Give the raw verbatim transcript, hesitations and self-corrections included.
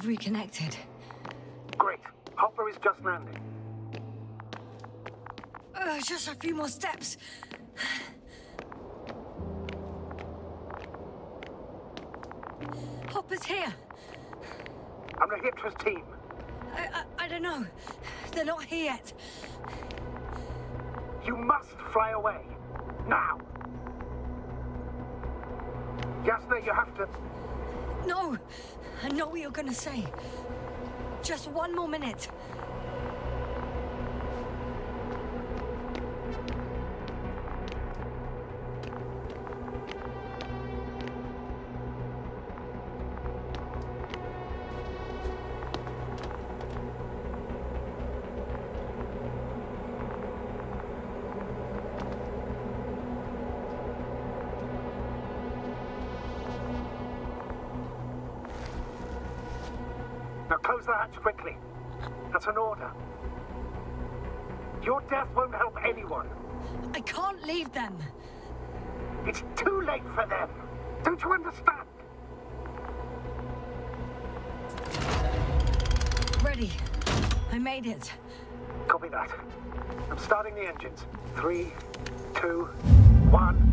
reconnected. Great. Hopper is just landing. Uh, just a few more steps. Hopper's here. I'm the Hyptra's team. I, I, I don't know. They're not here yet. You must fly away. Now. Yasna, you have to... No. I know what you're gonna say. Just one more minute. Now close the hatch quickly. That's an order. Your death won't help anyone. I can't leave them. It's too late for them. Don't you understand? Ready. I made it. Copy that. I'm starting the engines. Three, two, one.